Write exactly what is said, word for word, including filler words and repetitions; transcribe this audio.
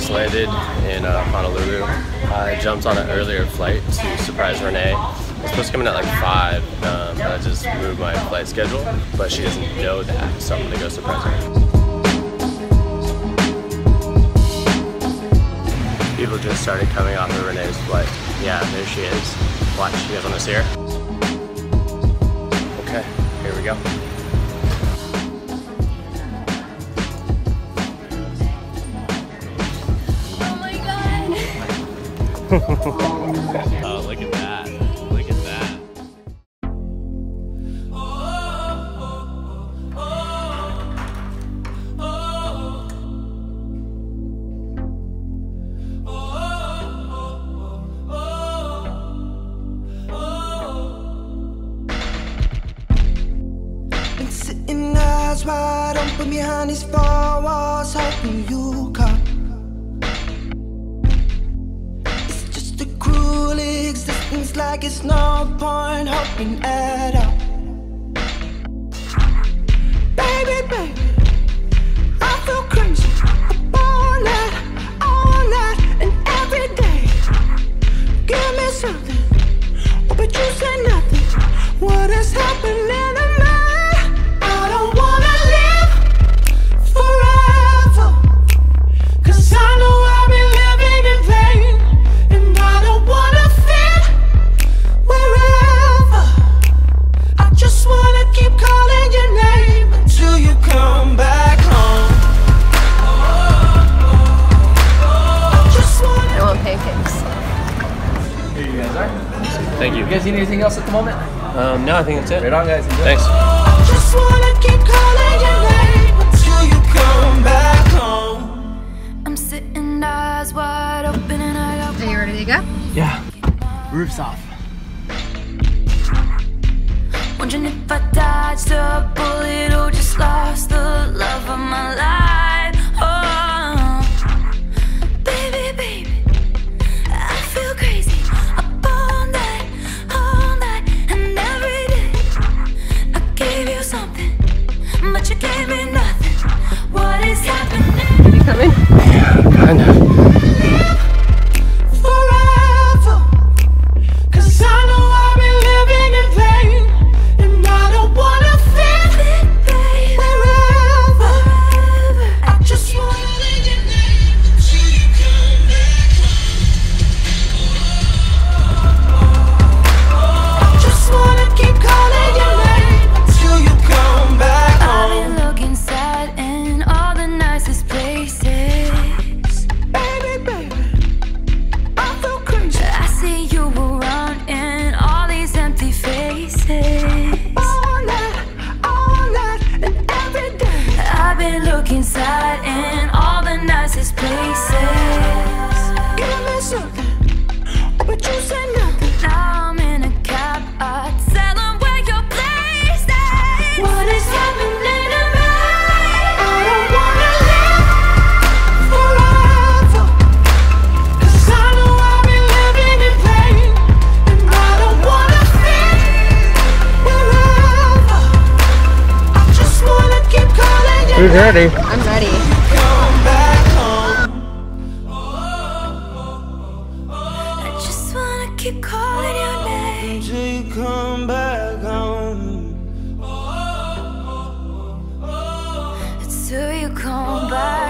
just landed in uh, Honolulu. I jumped on an earlier flight to surprise Renee. I was supposed to come in at like five, um, but I just moved my flight schedule, but she doesn't know that, so I'm gonna go surprise her. People just started coming off of Renee's flight. Yeah, there she is. Watch, you guys wanna see her? Okay, here we go. Oh, look at that. Look at that. Been sitting eyes wide open behind these four walls, hoping you come. Existence like it's no point hoping at all. Baby, baby, I feel crazy all night, all night and every day. Give me something, oh, but you say nothing. What is happening to me? I don't wanna live forever, 'cause I know I've been living in vain, and I don't wanna keep calling your name until you come back home. I just wanna I want pancakes. Here you guys are. Thank you. You guys need anything else at the moment? Um, no, I think that's it. Right on, guys. Enjoy. Thanks. I just wanna keep calling your name until you come back home. I'm sitting eyes wide open and I got. Are you ready to go? Yeah. Roof's off. Wondering if I dodged a bullet or just lost the love of my life. Oh, baby, baby, I feel crazy up all night, all night and every day. I gave you something, but you gave me nothing. What is happening? You coming? Yeah, kind of. Forever, 'cause I know I've been living in vain. Inside in all the nicest places. Give me something, but you say nothing. Now I'm in a cab, I tell them where your place is. What is happening to me? I don't wanna live forever, 'cause I know I've been living in vain, and I don't wanna fit wherever. I just wanna keep calling you. Who's ready? I'm ready. Come back home. I just wanna keep calling your name until you come back home. Until you come back.